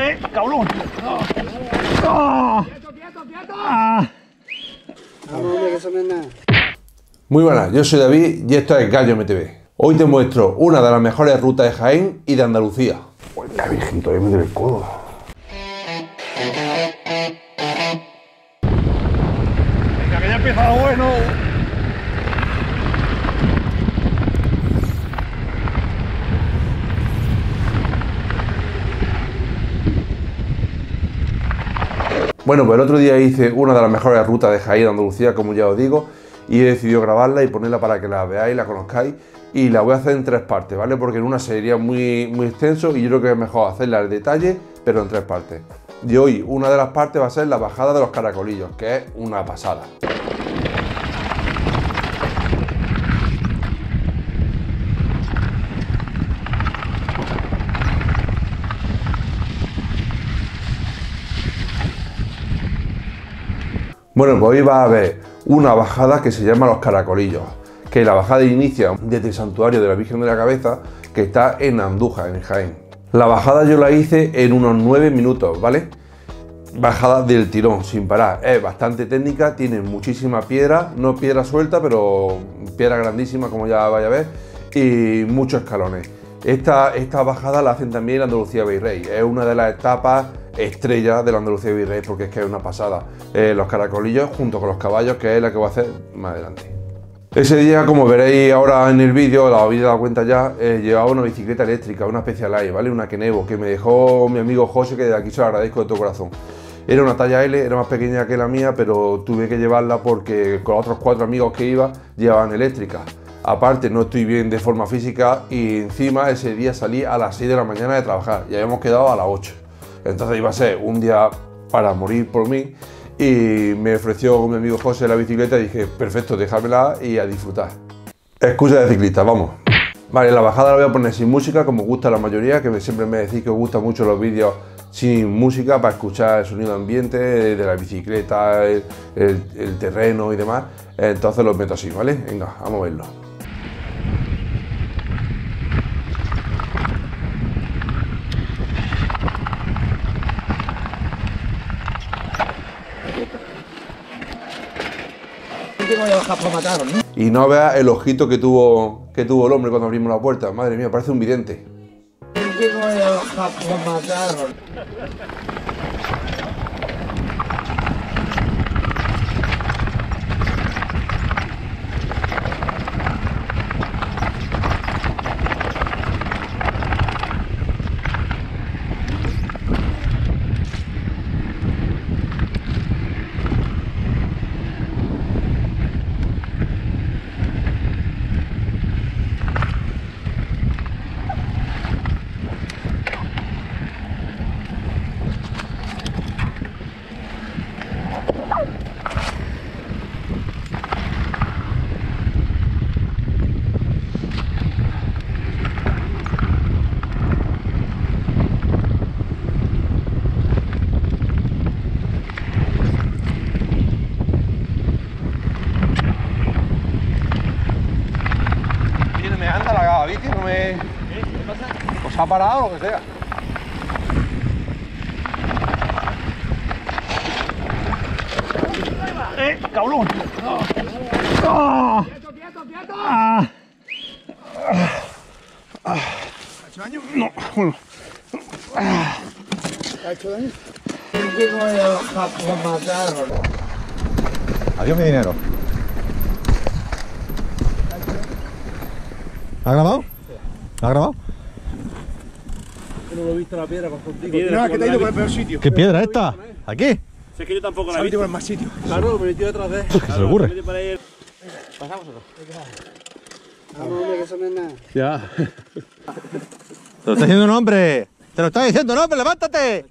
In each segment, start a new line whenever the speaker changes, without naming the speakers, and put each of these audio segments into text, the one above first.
¡Cabrón!
Muy buenas, yo soy David y esto es Gallo MTV. Hoy te muestro una de las mejores rutas de Jaén y de Andalucía. Pues la virgen, todavía me duele el codo.
Venga, que ya empieza lo bueno.
Bueno, pues el otro día hice una de las mejores rutas de Jaén y Andalucía, como ya os digo, y he decidido grabarla y ponerla para que la veáis, la conozcáis, y la voy a hacer en tres partes, ¿vale? Porque en una sería muy extenso y yo creo que es mejor hacerla al detalle, pero en tres partes. Y hoy una de las partes va a ser la bajada de los Caracolillos, que es una pasada. Bueno, pues hoy va a haber una bajada que se llama Los Caracolillos, que la bajada inicia desde el santuario de la Virgen de la Cabeza, que está en Andújar, en Jaén. La bajada yo la hice en unos 9 minutos, ¿vale? Bajada del tirón, sin parar. Es bastante técnica, tiene muchísima piedra, no piedra suelta, pero piedra grandísima, como ya vais a ver, y muchos escalones. Esta bajada la hacen también en Andalucía Virrey, es una de las etapas estrellas de la Andalucía Virrey porque es que es una pasada. Los Caracolillos junto con los caballos, que es la que voy a hacer más adelante. Ese día, como veréis ahora en el vídeo, la habéis dado cuenta ya, llevaba una bicicleta eléctrica, una Specialized, ¿vale? Una Kenevo, que me dejó mi amigo José, que de aquí se lo agradezco de todo corazón. Era una talla L, era más pequeña que la mía, pero tuve que llevarla porque con otros 4 amigos que iba, llevaban eléctrica. Aparte, no estoy bien de forma física y encima ese día salí a las 6 de la mañana de trabajar y habíamos quedado a las 8. Entonces iba a ser un día para morir por mí y me ofreció mi amigo José la bicicleta y dije, perfecto, déjamela y a disfrutar. Excusa de ciclista, vamos. Vale, la bajada la voy a poner sin música, como gusta a la mayoría, que siempre me decís que os gustan mucho los vídeos sin música para escuchar el sonido ambiente de la bicicleta, el terreno y demás. Entonces los meto así, ¿vale? Venga, vamos a verlo. Y no veas el ojito que tuvo el hombre cuando abrimos la puerta. Madre mía, parece un vidente. ¿Os ha parado o lo que sea?
¡Cabrón! ¡Quieto! ¿Ha hecho daño? No, bueno. ¿Ha hecho daño?
Adiós mi dinero. ¿Ha grabado? ¿Ha grabado?
Yo no lo he visto la piedra contigo.
No, es que te ha ido por el peor sitio.
¿Qué piedra esta? ¿Aquí?
Si es que yo tampoco la
Se
he
ha metido
visto.
por el más sitio.
Claro, me metió detrás de él.
¿Qué se le ocurre?
Pasamos otro.
Ya.
Te lo está diciendo un hombre. Te lo está diciendo un hombre, levántate.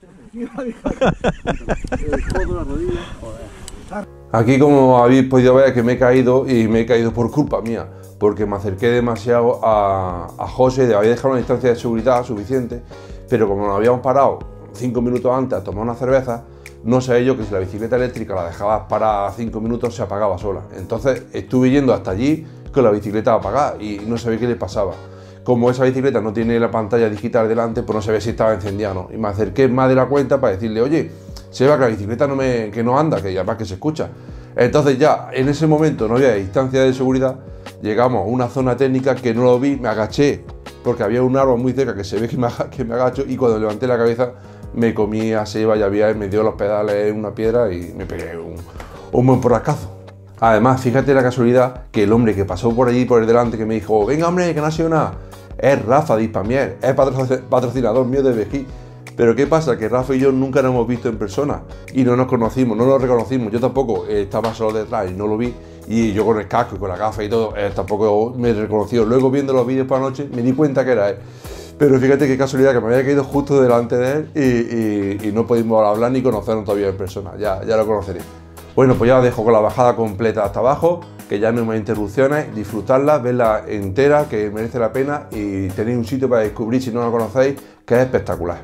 Aquí, como habéis podido ver, que me he caído y me he caído por culpa mía, porque me acerqué demasiado a José, le había dejado una distancia de seguridad suficiente, pero como nos habíamos parado 5 minutos antes a tomar una cerveza, no sabía yo que si la bicicleta eléctrica la dejabas para 5 minutos se apagaba sola. Entonces estuve yendo hasta allí con la bicicleta apagada y no sabía qué le pasaba. como esa bicicleta no tiene la pantalla digital delante, pues no se ve si estaba encendida o no. Y me acerqué más de la cuenta para decirle, oye, se ve que la bicicleta que no anda, que además que se escucha. Entonces ya en ese momento no había distancia de seguridad, llegamos a una zona técnica que no lo vi, me agaché porque había un árbol muy cerca que se ve que me agacho, y cuando levanté la cabeza me comí a Seba y había me dio los pedales en una piedra y me pegué un buen porrascazo. Además, fíjate la casualidad que el hombre que pasó por allí por el delante, que me dijo, venga hombre, que no ha sido nada, es Rafa de Hispamier, es patrocinador mío de Vejí. Pero ¿qué pasa? Que Rafa y yo nunca nos hemos visto en persona y no nos conocimos, no nos reconocimos. Yo tampoco, estaba solo detrás y no lo vi, y yo con el casco y con la gafa y todo, tampoco me reconoció. Luego, viendo los vídeos por la noche, me di cuenta que era él. Pero fíjate qué casualidad, que me había caído justo delante de él y no pudimos hablar ni conocernos todavía en persona. Ya lo conoceréis. Bueno, pues ya os dejo con la bajada completa hasta abajo, que ya no hay más interrupciones, disfrutarla, verla entera, que merece la pena, y tenéis un sitio para descubrir, si no lo conocéis, que es espectacular.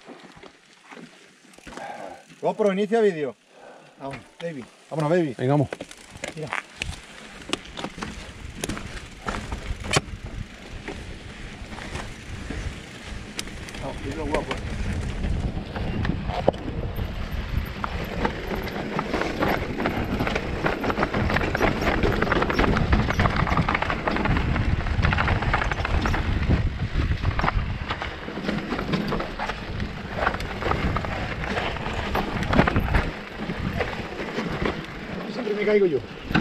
GoPro, inicia vídeo. Vamos, baby. Vámonos, baby.
Venga, vamos.
Mira. Vamos, mira guapo.
Siempre me caigo yo.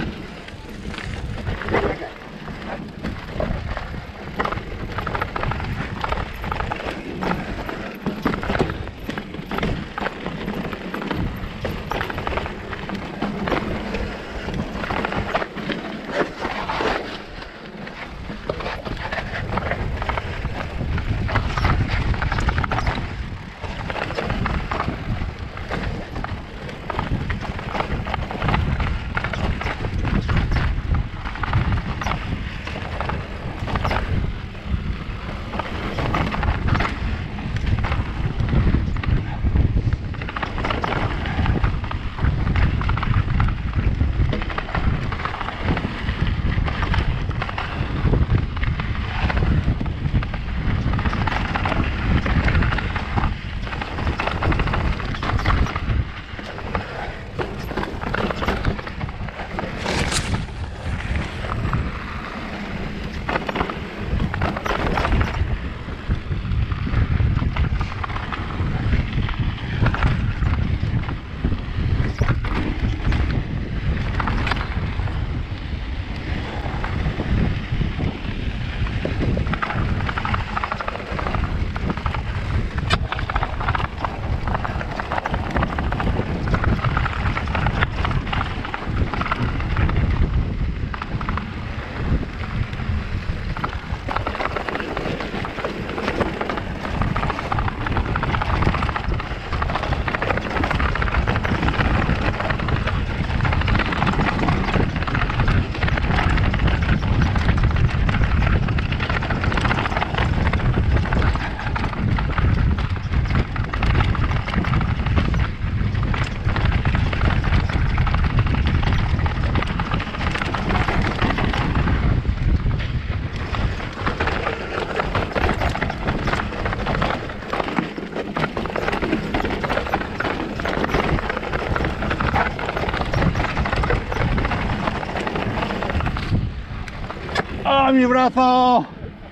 ¡Ah, mi brazo!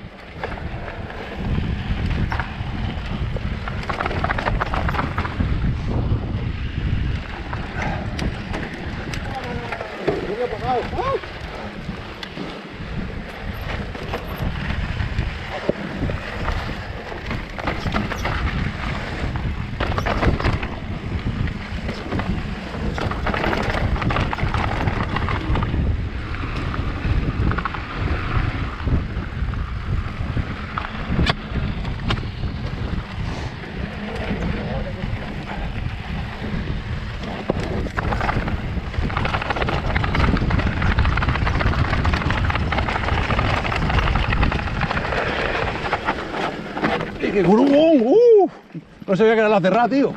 ¡Qué curumón! No sabía que era la cerrada, tío.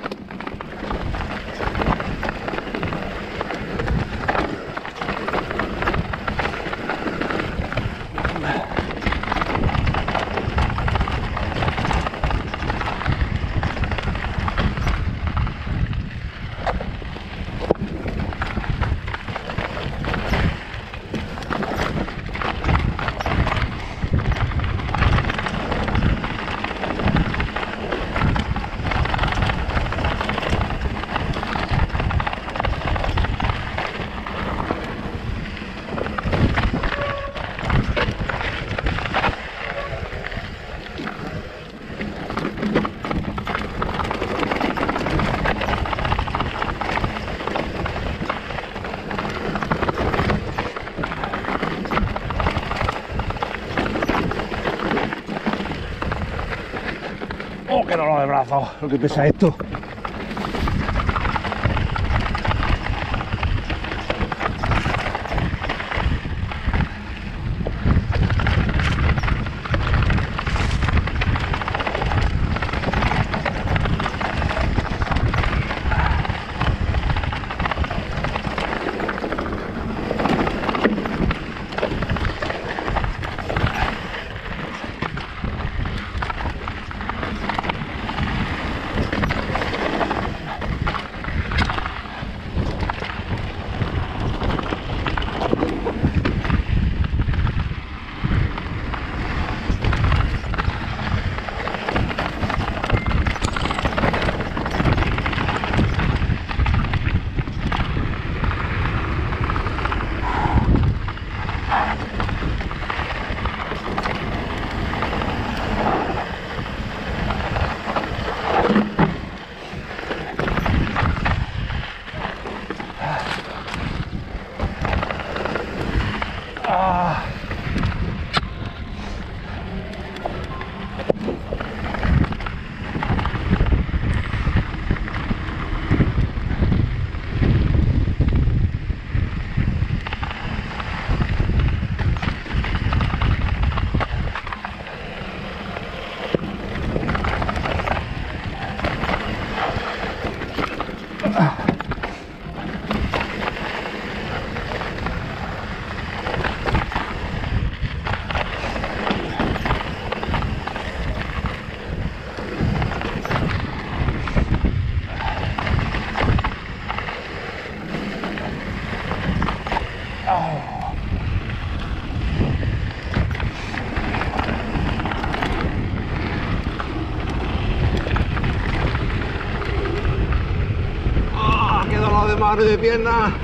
qué dolor de brazo, lo que pesa esto. ¡Qué dolor de mano y de pierna!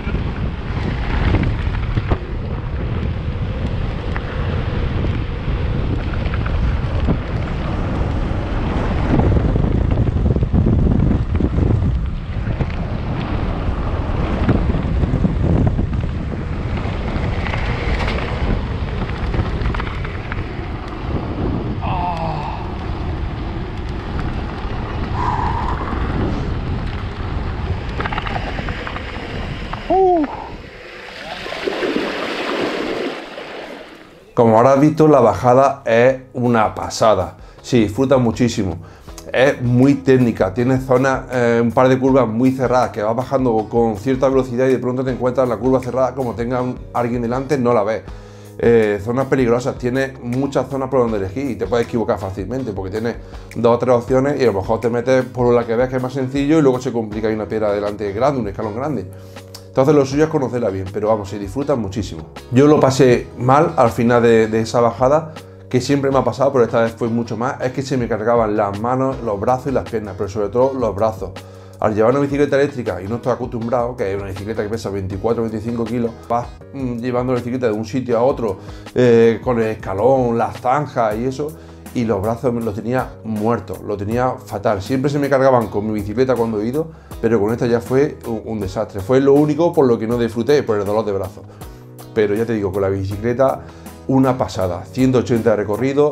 Como habrás visto, la bajada es una pasada, se disfruta muchísimo, es muy técnica, tiene zonas, un par de curvas muy cerradas que vas bajando con cierta velocidad y de pronto te encuentras en la curva cerrada, como tenga alguien delante no la ves. Zonas peligrosas, tiene muchas zonas por donde elegir y te puedes equivocar fácilmente porque tienes dos o tres opciones y a lo mejor te metes por la que ves que es más sencillo y luego se complica, hay una piedra delante grande, un escalón grande. Entonces lo suyo es conocerla bien, pero vamos, se disfruta muchísimo. Yo lo pasé mal al final de esa bajada, que siempre me ha pasado, pero esta vez fue mucho más, es que se me cargaban las manos, los brazos y las piernas, pero sobre todo los brazos. Al llevar una bicicleta eléctrica y no estoy acostumbrado, que es una bicicleta que pesa 24-25 kilos, vas llevando la bicicleta de un sitio a otro con el escalón, las zanjas y eso, y los brazos los tenía muertos, lo tenía fatal. Siempre se me cargaban con mi bicicleta cuando he ido, pero con esta ya fue un desastre. Fue lo único por lo que no disfruté, por el dolor de brazos. Pero ya te digo, con la bicicleta una pasada. 180 de recorrido,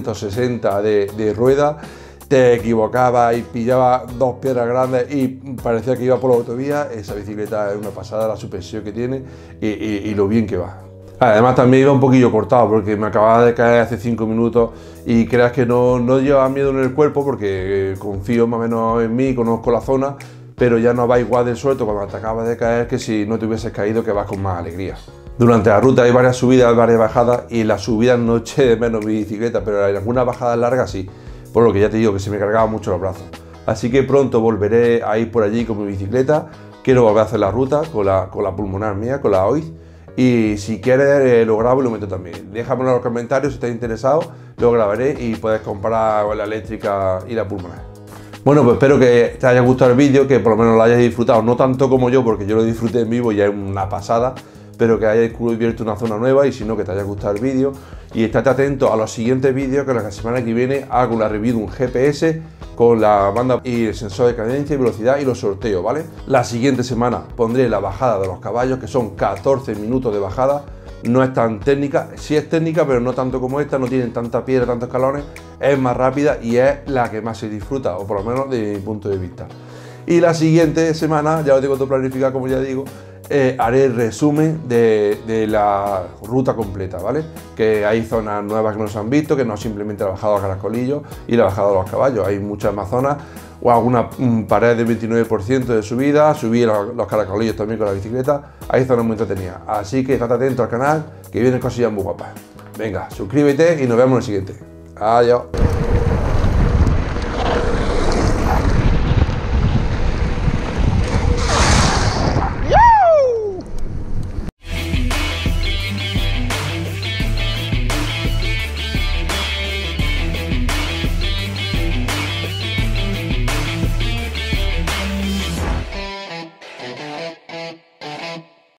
260 de rueda. Te equivocabas y pillabas dos piedras grandes y parecía que iba por la autovía. Esa bicicleta es una pasada, la suspensión que tiene y lo bien que va. Además también iba un poquillo cortado porque me acababa de caer hace 5 minutos y creas que no llevaba miedo en el cuerpo porque confío más o menos en mí, conozco la zona, pero ya no va igual del suelto cuando te acabas de caer que si no te hubieses caído, que vas con más alegría. Durante la ruta hay varias subidas, varias bajadas y las subidas no eché de menos mi bicicleta, pero en algunas bajadas largas sí, por lo que ya te digo que se me cargaban mucho los brazos. Así que pronto volveré a ir por allí con mi bicicleta, quiero volver a hacer la ruta con la pulmonar mía, con la OIZ. Y si quieres lo grabo y lo meto también. Déjamelo en los comentarios si estás interesado, lo grabaré y puedes comparar la eléctrica y la pulmonar. Bueno, pues espero que te haya gustado el vídeo, que por lo menos lo hayas disfrutado, no tanto como yo porque yo lo disfruté en vivo y es una pasada, pero que hayas descubierto una zona nueva y si no, que te haya gustado el vídeo. Y estate atento a los siguientes vídeos, que la semana que viene hago la review de un GPS con la banda y el sensor de cadencia y velocidad y los sorteos, ¿vale? La siguiente semana pondré la bajada de los caballos, que son 14 minutos de bajada, no es tan técnica, sí es técnica, pero no tanto como esta, no tienen tanta piedra, tantos escalones, es más rápida y es la que más se disfruta, o por lo menos de mi punto de vista. Y la siguiente semana, ya lo tengo todo planificado, como ya digo, haré el resumen de la ruta completa, ¿vale? Que hay zonas nuevas que no se han visto, que no simplemente la bajada de los caracolillos y la bajada de los caballos, hay muchas más zonas, o alguna pared del 29% de subida, subí los caracolillos también con la bicicleta, hay zonas muy entretenidas, así que estate atento al canal, que vienen cosillas muy guapas. Venga, suscríbete y nos vemos en el siguiente. Adiós.